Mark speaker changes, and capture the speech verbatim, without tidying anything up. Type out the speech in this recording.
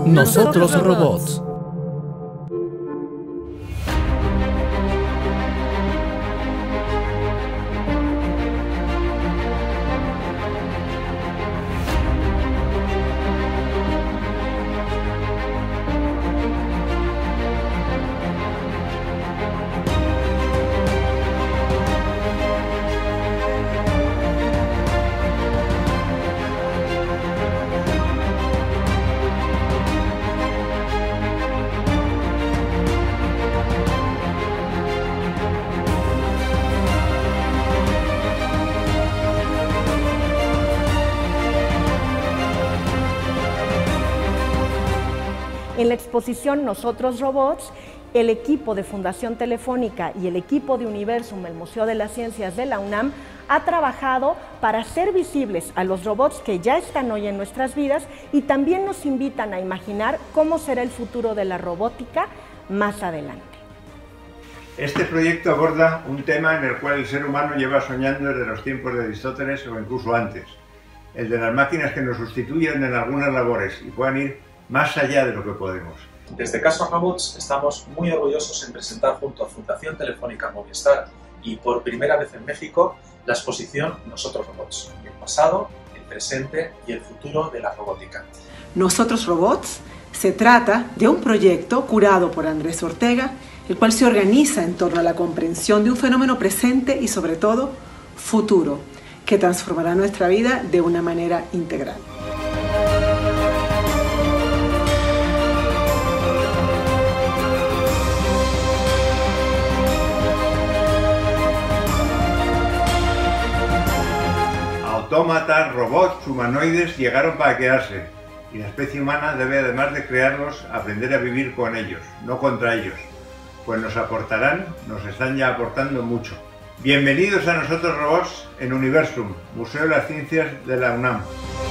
Speaker 1: Nosotros Robots.
Speaker 2: En la exposición Nosotros Robots, el equipo de Fundación Telefónica y el equipo de Universum, el Museo de las Ciencias de la UNAM, ha trabajado para hacer visibles a los robots que ya están hoy en nuestras vidas y también nos invitan a imaginar cómo será el futuro de la robótica más adelante.
Speaker 3: Este proyecto aborda un tema en el cual el ser humano lleva soñando desde los tiempos de Aristóteles o incluso antes, el de las máquinas que nos sustituyan en algunas labores y puedan ir más allá de lo que podemos.
Speaker 4: Desde Casa Robots estamos muy orgullosos en presentar junto a Fundación Telefónica Movistar y por primera vez en México la exposición Nosotros Robots, el pasado, el presente y el futuro de la robótica.
Speaker 5: Nosotros Robots se trata de un proyecto curado por Andrés Ortega, el cual se organiza en torno a la comprensión de un fenómeno presente y sobre todo futuro, que transformará nuestra vida de una manera integral.
Speaker 3: Autómatas, robots, humanoides llegaron para quedarse y la especie humana debe, además de crearlos, aprender a vivir con ellos, no contra ellos, pues nos aportarán, nos están ya aportando mucho. Bienvenidos a Nosotros Robots en Universum, Museo de las Ciencias de la UNAM.